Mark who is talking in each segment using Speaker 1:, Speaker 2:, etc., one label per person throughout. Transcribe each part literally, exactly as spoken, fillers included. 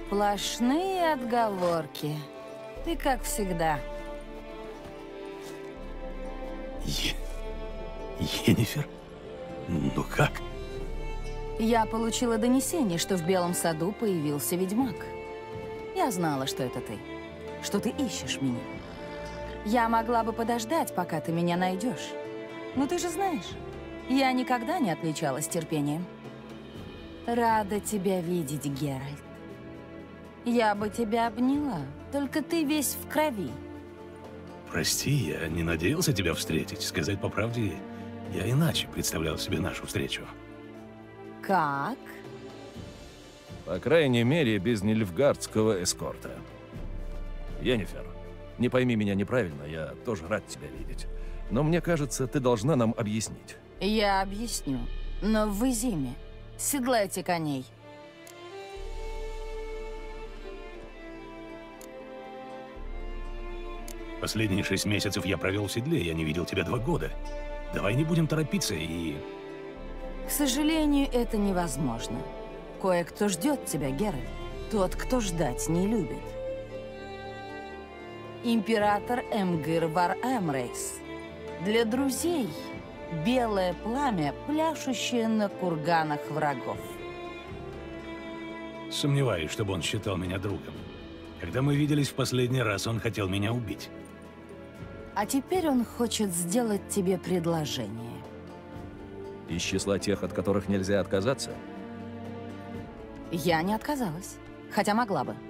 Speaker 1: Сплошные отговорки. Ты как всегда.
Speaker 2: Е... Йеннифер? Ну как?
Speaker 1: Я получила донесение, что в Белом саду появился ведьмак. Я знала, что это ты. Что ты ищешь меня. Я могла бы подождать, пока ты меня найдешь. Но ты же знаешь, я никогда не отличалась терпением. Рада тебя видеть, Геральт. Я бы тебя обняла, только ты весь в крови.
Speaker 2: Прости, я не надеялся тебя встретить. Сказать по правде, я иначе представлял себе нашу встречу.
Speaker 1: Как?
Speaker 3: По крайней мере, без нильфгардского эскорта. Йеннифер, не пойми меня неправильно, я тоже рад тебя видеть. Но мне кажется, ты должна нам объяснить.
Speaker 1: Я объясню, но в Изиме. Седлайте коней.
Speaker 2: Последние шесть месяцев я провел в седле, я не видел тебя два года. Давай не будем торопиться и...
Speaker 1: К сожалению, это невозможно. Кое-кто ждет тебя, Геральт. Тот, кто ждать не любит. Император Эмгир Вар Эмрейс. Для друзей белое пламя, пляшущее на курганах врагов.
Speaker 2: Сомневаюсь, чтобы он считал меня другом. Когда мы виделись в последний раз, он хотел меня убить.
Speaker 1: А теперь он хочет сделать тебе предложение.
Speaker 3: Из числа тех, от которых нельзя отказаться?
Speaker 1: Я не отказалась, хотя могла бы.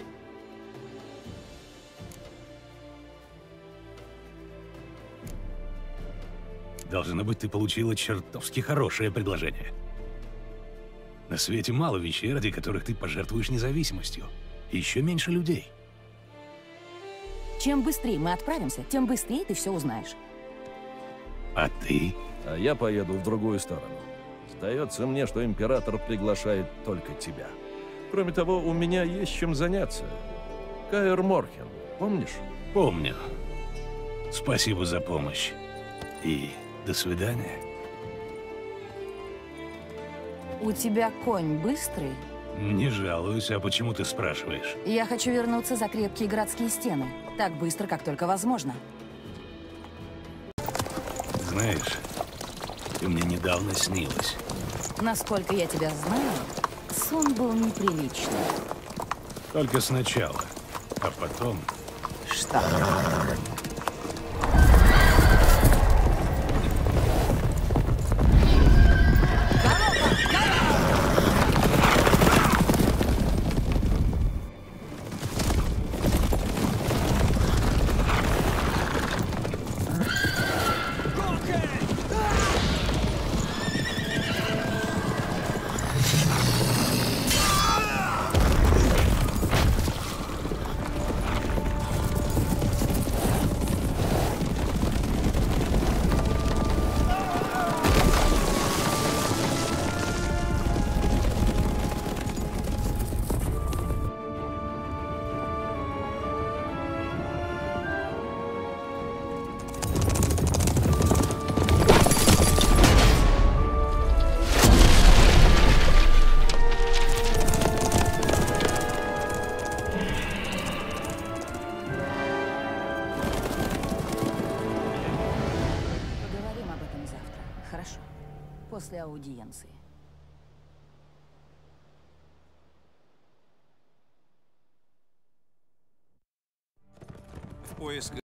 Speaker 2: Должно быть, ты получила чертовски хорошее предложение. На свете мало вещей, ради которых ты пожертвуешь независимостью. И еще меньше людей.
Speaker 1: Чем быстрее мы отправимся, тем быстрее ты все узнаешь.
Speaker 2: А ты?
Speaker 3: А я поеду в другую сторону. Сдается мне, что император приглашает только тебя. Кроме того, у меня есть чем заняться. Каэр Морхен, помнишь?
Speaker 2: Помню. Спасибо за помощь. И до свидания.
Speaker 1: У тебя конь быстрый?
Speaker 2: Не жалуюсь, а почему ты спрашиваешь?
Speaker 1: Я хочу вернуться за крепкие городские стены. Так быстро, как только возможно.
Speaker 2: Знаешь, ты мне недавно снилась.
Speaker 1: Насколько я тебя знаю, сон был неприличный.
Speaker 2: Только сначала, а потом...
Speaker 1: Что? Хорошо. После аудиенции.
Speaker 4: В поисках